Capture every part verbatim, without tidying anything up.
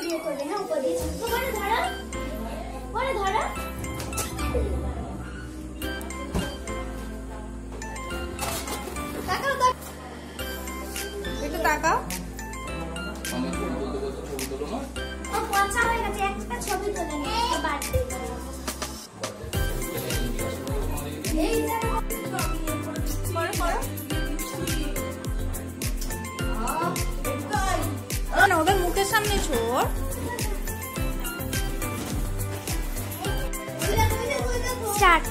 ইয়ে করে হ্যাঁ উপর দিয়ে তো বড় ধরো বড় ধরো তাকাও একটু তাকাও আমার ছবি তুলতে বলতে ছবি তুলো না ও পচা হয়ে গেছে একটা ছবি তুলে নিয়ে বার্থডে এই যে করো করো না ওদের মুখের সামনে ছোড় স্টার্ট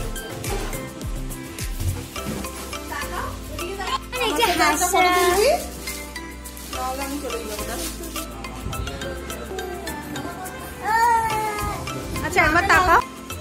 এই যে হাসা আমি চলে যাবো আচ্ছা একবার তাকাও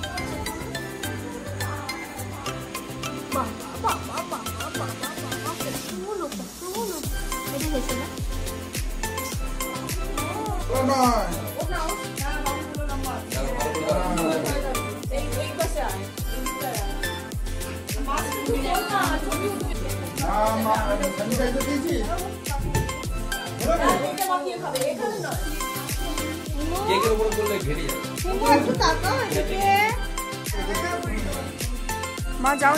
মা যাও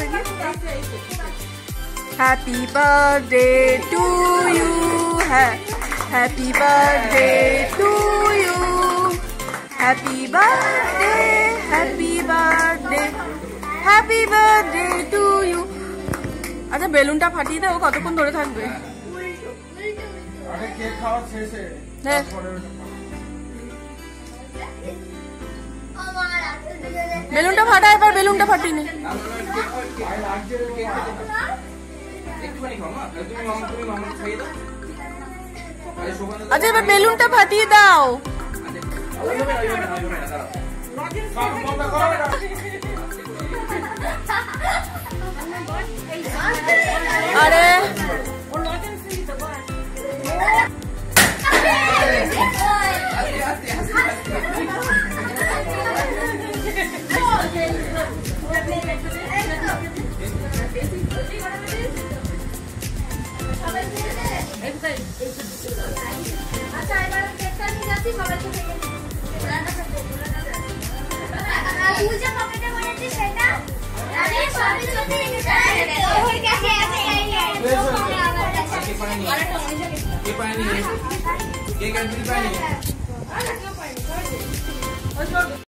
happy birthday to you happy birthday to you happy birthday happy birthday happy birthday to you আচ্ছা বেলুনটা ফাটিয়ে দাও কতক্ষণ ধরে থাকবে বেলুনটা ফাটা এবার বেলুনটা ফাটিয়ে নে আচ্ছা এবার বেলুনটা ফাটিয়ে দাও আরে আচ্ছা এবার কেকটা নিয়ে যাচ্ছি সবাইকে থেকে তুই যে পকেটে ভরেছিস সেটা আরে সবই সত্যি ওই কাছে আছে কে পায়নি কে পায়নি কে ক্যান্সেল পায়নি